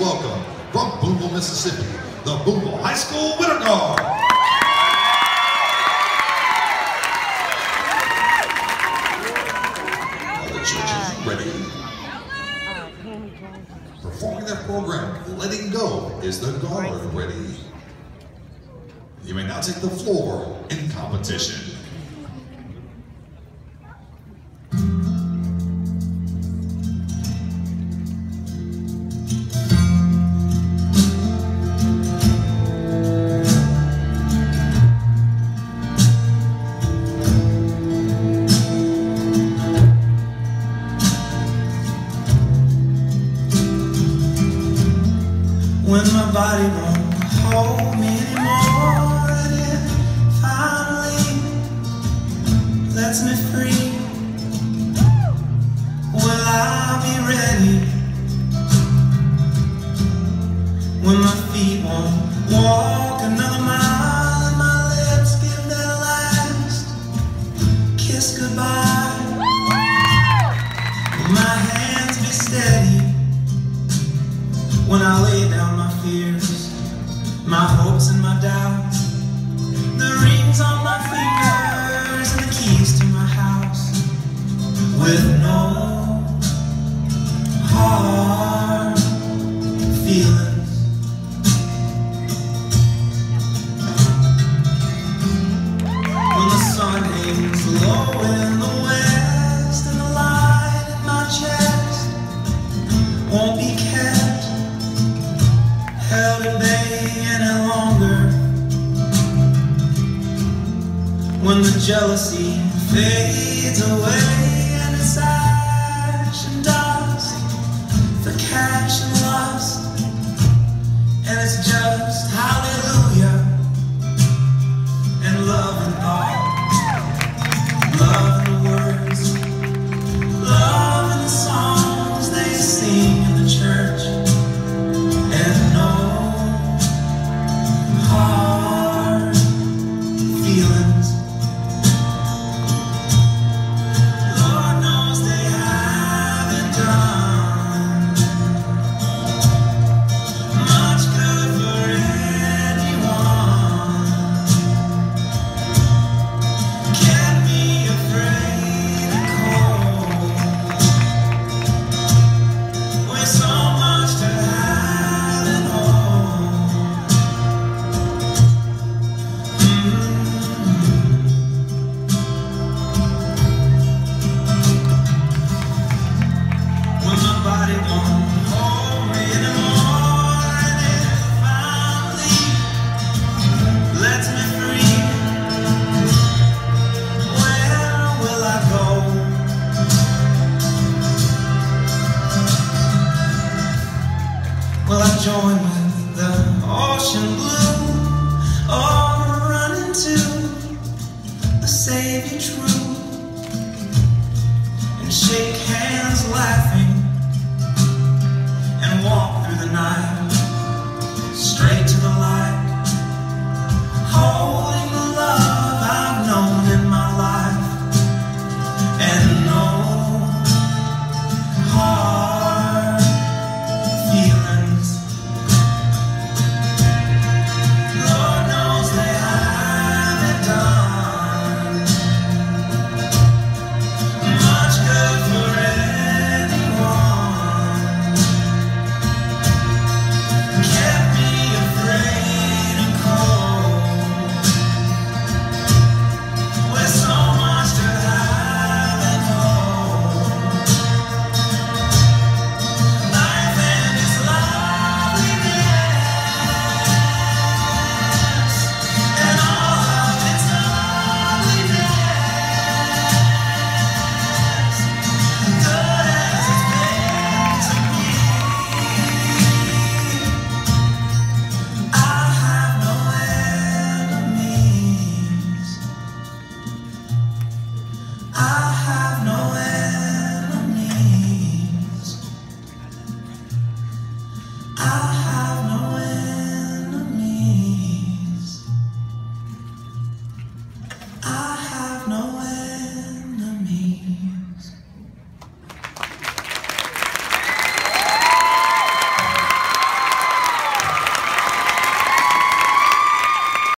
welcome from Boonville, Mississippi, the Boonville High School Winter Guard. Now the church is ready. Performing their program, Letting Go, is the guard ready. You may now take the floor in competition. When my body won't hold me anymore, and it finally lets me free, will I be ready? When my feet won't walk another mile, and my lips give their last kiss goodbye, will my hands be steady when I lay down my fears, my hopes and my doubts, the rings on my fingers and the keys to my house, with no hard feelings. When the sun hangs low in the west and the light in my chest won't be kept held at bay any longer, when the jealousy fades away and it's ash and dust for cash and lust, and it's just hallelujah and love and thought, love in the words, love in the songs they sing in the church, and no hard feelings. Lord knows they haven't done much good for anyone. Can't be afraid of cold. We're so much to have and hold. When my body won't hold me anymore, and it finally lets me free, where will I go? Will I join with the ocean blue, or run into a Savior true, and shake hands, laugh